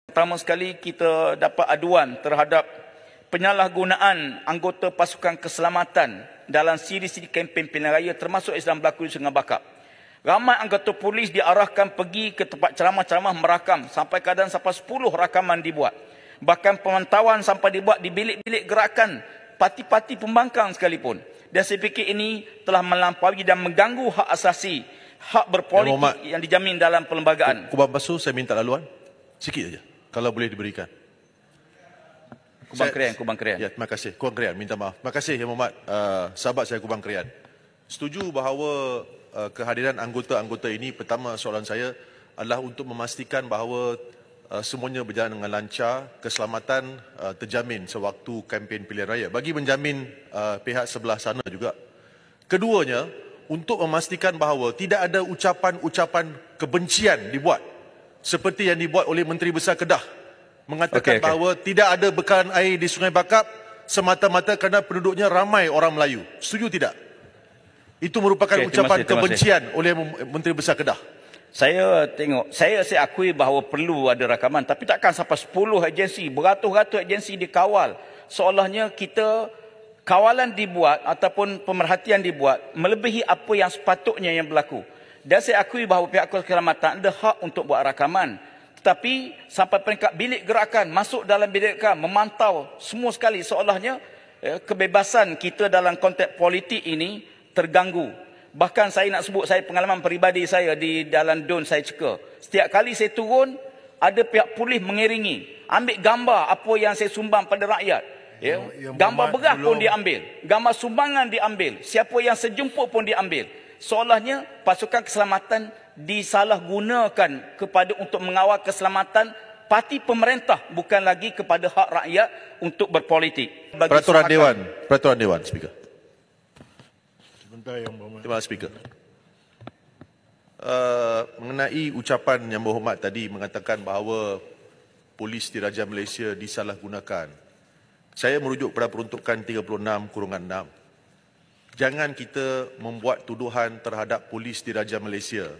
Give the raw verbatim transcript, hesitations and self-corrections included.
Pertama sekali kita dapat aduan terhadap penyalahgunaan anggota pasukan keselamatan dalam siri-siri kempen pilihan raya termasuk Islam berlaku di Sungai Bakap. Ramai anggota polis diarahkan pergi ke tempat ceramah-ceramah merakam sampai kadang sampai sepuluh rakaman dibuat. Bahkan pemantauan sampai dibuat di bilik-bilik gerakan parti-parti pembangkang sekalipun. Dan saya fikir ini telah melampaui dan mengganggu hak asasi, hak berpolitik ya, yang dijamin dalam perlembagaan. Kubang Basuh, saya minta laluan sikit saja kalau boleh diberikan. Kubang Krian, Kubang Krian. Ya, terima kasih. Kubang Krian, minta maaf. Terima kasih, Yang Mohd, uh, sahabat saya Kubang Krian. Setuju bahawa uh, kehadiran anggota-anggota ini, pertama soalan saya adalah untuk memastikan bahawa uh, semuanya berjalan dengan lancar, keselamatan uh, terjamin sewaktu kempen pilihan raya. Bagi menjamin uh, pihak sebelah sana juga. Keduanya, untuk memastikan bahawa tidak ada ucapan-ucapan kebencian dibuat seperti yang dibuat oleh Menteri Besar Kedah, mengatakan okay, okay. bahawa tidak ada bekalan air di Sungai Bakap semata-mata kerana penduduknya ramai orang Melayu. Setuju tidak? Itu merupakan okay, ucapan terima kasih, terima kebencian kasih. oleh Menteri Besar Kedah. Saya tengok, saya saya akui bahawa perlu ada rakaman, tapi takkan sampai sepuluh agensi, beratus-ratus agensi dikawal. Seolahnya kita kawalan dibuat ataupun pemerhatian dibuat melebihi apa yang sepatutnya yang berlaku. Dan saya akui bahawa pihak keselamatan ada hak untuk buat rakaman. Tetapi sampai peringkat bilik gerakan, masuk dalam bilik gerakan, memantau semua sekali seolahnya eh, kebebasan kita dalam konteks politik ini terganggu. Bahkan saya nak sebut saya pengalaman peribadi saya di dalam D U N saya ceka. Setiap kali saya turun, ada pihak polis mengiringi. Ambil gambar apa yang saya sumbang pada rakyat. Ya. Yang gambar beras belum... pun diambil. Gambar sumbangan diambil. Siapa yang sejemput pun diambil. Seolahnya pasukan keselamatan disalahgunakan kepada untuk mengawal keselamatan parti pemerintah, bukan lagi kepada hak rakyat untuk berpolitik. Bagi Peraturan soakan. Dewan, Peraturan Dewan, Speaker. Sebentar, Yang Berhormat. Terima kasih, Speaker. Uh, mengenai ucapan Yang Berhormat tadi mengatakan bahawa polis Diraja Malaysia disalahgunakan. Saya merujuk pada peruntukan tiga puluh enam kurungan enam. Jangan kita membuat tuduhan terhadap polis Diraja Malaysia.